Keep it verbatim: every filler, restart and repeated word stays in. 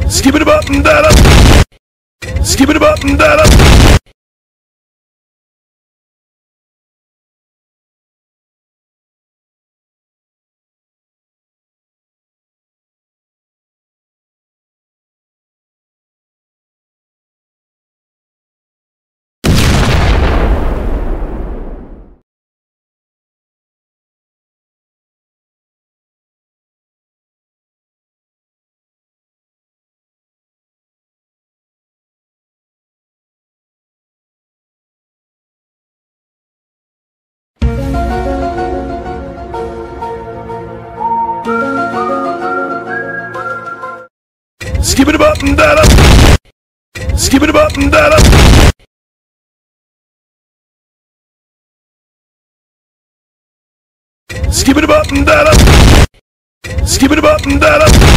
Skip it up and da da. Skip it up and da da. Skip it up and da da. Skip it up and da da. Skip it up and da da. Skip it up and da da.